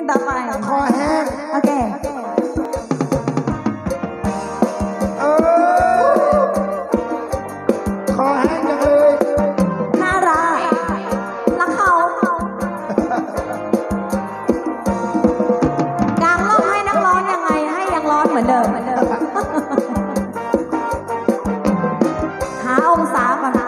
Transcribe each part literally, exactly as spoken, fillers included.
ต่อไปคอแห้งโอเคเออคอแห้งจังเลยน่ารักรักเขากางร่มให้นักร้อนยังไงให้ยังร้อนเหมือนเดิมเหมือนเดิมหาองศาก่อน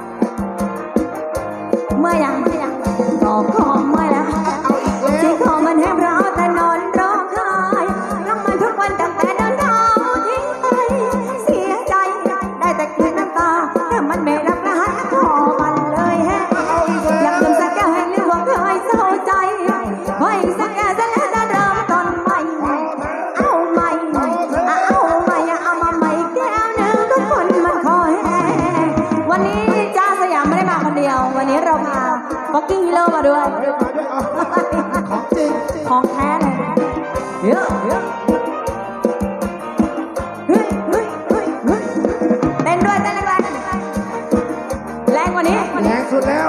เมื่อยังเมื่อยังก็คอเมื่อยแล้วที่คอมันแห้งเพราะแต่นอนร้องไห้ร้องมันทุกวันตั้งแต่เดินเท้าทิ้งไปเสียใจได้แต่กลืนน้ำตาแต่มันไม่รับรหัสคอมันเลยแห้งอยากดื่มสักแก้วให้ลืมว่าเคยเศร้าใจขออีกสักแก้วจะแล้วจะเริ่มต้นใหม่เอาใหม่เอาใหม่เอามาใหม่แก้วนึงทุกคนมันคอแห้งวันนี้จ้าสยามไม่ได้มาคนเดียววันนี้เราพาบ็อกกิ้งฮีโร่มาด้วยของจริงของแท้เลยเยอะเยอะเฮ้ยเฮ้ยเฮ้ยเฮ้ยเต้นด้วยเต้นแรงแรงกว่านี้แรงสุดแล้ว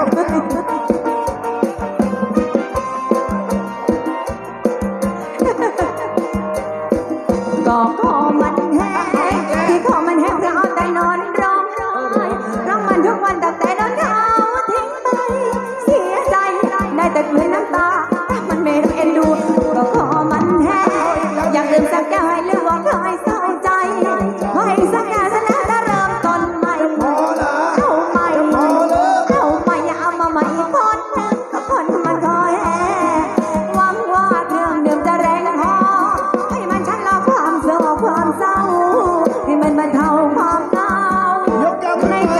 ก็คอมันแห้งที่คอมันแห้งเพราะแต่นอนร้องไห้ร้องมันทุกวันตั้งแต่เดินเท้าทิ้งไปเสียใจได้แต่กลืนน้ำตามันไม่รักเอ็นดูก็คอมันแห้งอยากดื่มสักแก้วให้ลืมว่าเคยเศร้าใจขอให้สักแก้วจะแล้วจะเริ่มต้นใหม่เอาใหม่เอาใหม่เอามาใหม่อีกคนนึงก็คนมันคอแห้งหวังว่าเครื่องดื่มจะแรงพอให้มันชะลอความเศร้าความเศร้าให้มันบรรเทาความเหงาในใจ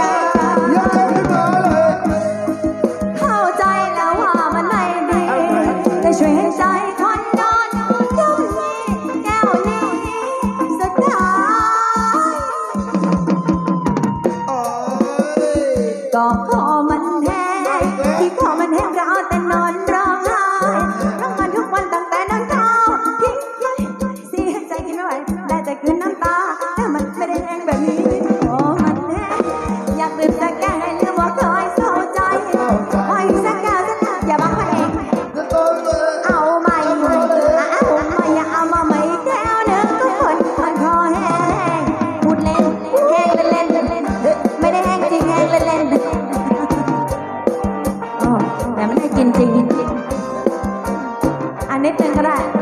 เข้าใจแล้วว่ามันไม่ดีแต่ช่วยให้ใจคนนอนยกนี้แก้วนี้สุดท้ายก็คอมันแห้งที่คอมันแห้งเพราะแต่นอนร้องไห้ร้องมันทุกวันตั้งแต่นอนเท้าทิ้งไปเสียใจกินไม่ไหวได้แต่กลืนน้ำตาแต่มันไม่ได้แห้งแบบนี้คอมันแห้งอยากดื่มสักแก้วให้ลืมว่าเคยเศร้าใจขออีกสักแก้วจะน่าอย่าบังคับเองเอาใหม่เอาใหม่เอามาใหม่แก้วนึงทุกคนมันคอแห้งพูดเล่นแห้งเล่นเล่นไม่ได้แห้งจริงแห้งเล่นเล่นแต่ไม่ได้กินจริงอันนิดนึงก็ได้